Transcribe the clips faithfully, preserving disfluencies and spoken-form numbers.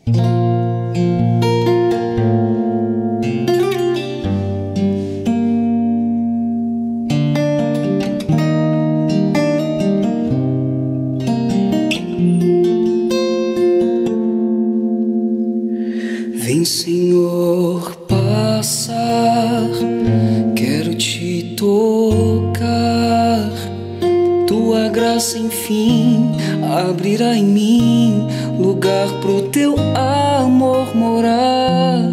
Vem, Senhor, passar, quero te tocar. Tua graça, enfim, abrirá em mim lugar pro teu amor morar.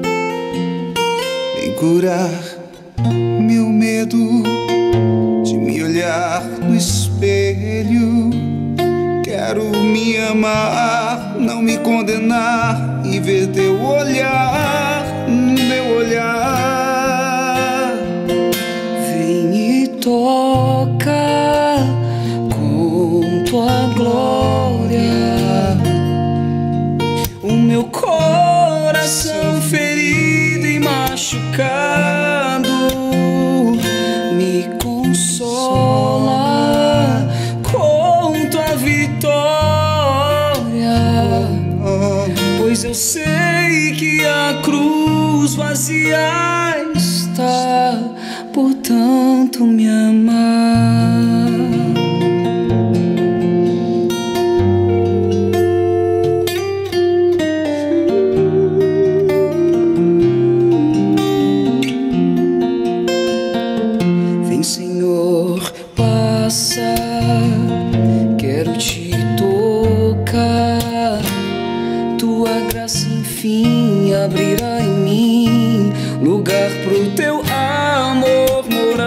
Vem curar meu medo de me olhar no espelho. Quero me amar, não me condenar e ver teu olhar, meu olhar. Vem e toca com tua glória o meu coração ferido e machucado. Me consola com tua vitória, pois eu sei que a cruz vazia está por tanto me amar. Vem, Senhor, passa, quero te tocar. Tua graça, enfim, abrirá em mim lugar pro teu amor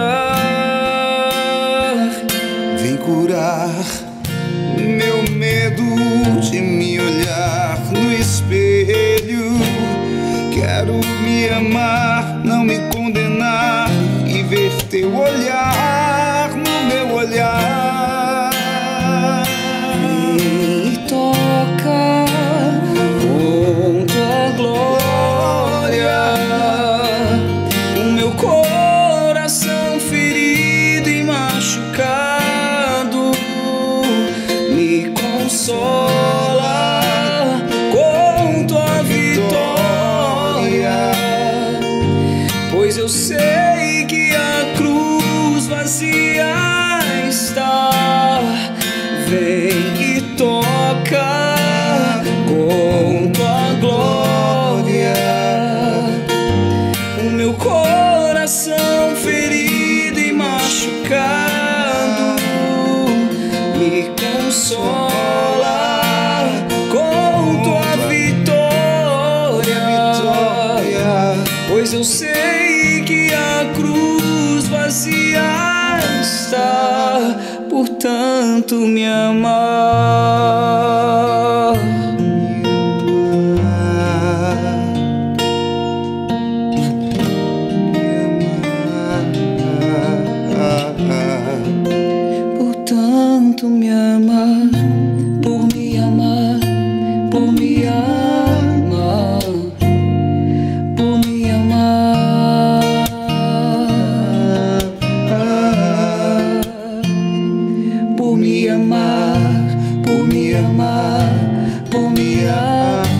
morar. Vem curar meu medo de me olhar no espelho. Quero me amar, não me condenar e ver teu olhar no meu olhar. Vem e toca com tua glória o meu coração ferido e machucado. Me consola com tua vitória, pois eu sei que a cruz vazia está. Vem e toca com tua glória o meu coração ferido e machucado. Me consola com tua vitória, pois eu sei que a cruz vazia está por tanto me amar. Por tanto me amar, por me amar, por me amar, por me amar, por me amar, por me amar, por me amar.